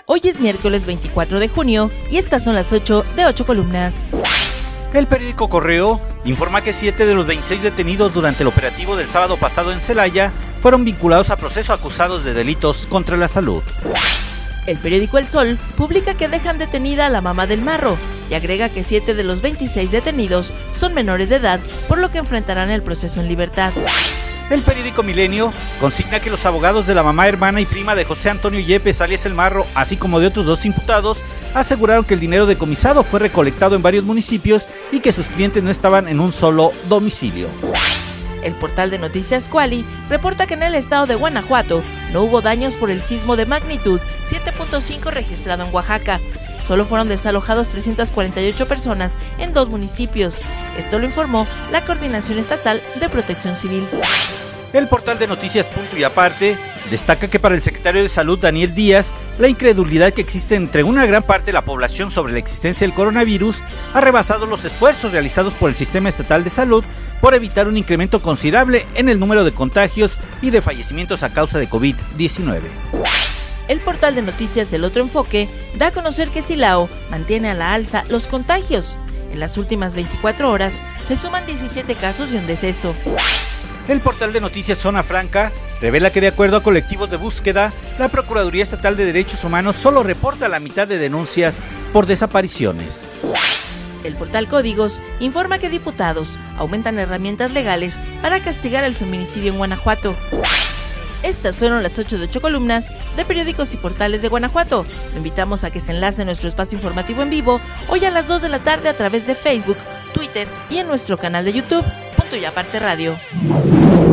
Hoy es miércoles 24 de junio y estas son las 8 de 8 columnas. El periódico Correo informa que 7 de los 26 detenidos durante el operativo del sábado pasado en Celaya fueron vinculados a proceso acusados de delitos contra la salud. El periódico El Sol publica que dejan detenida a la mamá del marro y agrega que 7 de los 26 detenidos son menores de edad, por lo que enfrentarán el proceso en libertad. El periódico Milenio consigna que los abogados de la mamá, hermana y prima de José Antonio Yepes, alias El Marro, así como de otros 2 imputados, aseguraron que el dinero decomisado fue recolectado en varios municipios y que sus clientes no estaban en un solo domicilio. El portal de noticias Kuali reporta que en el estado de Guanajuato no hubo daños por el sismo de magnitud 7.5 registrado en Oaxaca. Solo fueron desalojados 348 personas en 2 municipios. Esto lo informó la Coordinación Estatal de Protección Civil. El portal de noticias Punto y Aparte destaca que para el secretario de Salud, Daniel Díaz, la incredulidad que existe entre una gran parte de la población sobre la existencia del coronavirus ha rebasado los esfuerzos realizados por el Sistema Estatal de Salud por evitar un incremento considerable en el número de contagios y de fallecimientos a causa de COVID-19. El portal de noticias El Otro Enfoque da a conocer que Silao mantiene a la alza los contagios. En las últimas 24 horas se suman 17 casos y un deceso. El portal de noticias Zona Franca revela que de acuerdo a colectivos de búsqueda, la Procuraduría Estatal de Derechos Humanos solo reporta la mitad de denuncias por desapariciones. El portal Códigos informa que diputados aumentan herramientas legales para castigar el feminicidio en Guanajuato. Estas fueron las 8 de 8 columnas de periódicos y portales de Guanajuato. Lo invitamos a que se enlace a nuestro espacio informativo en vivo hoy a las 2 de la tarde a través de Facebook, Twitter y en nuestro canal de YouTube, Punto y Aparte Radio.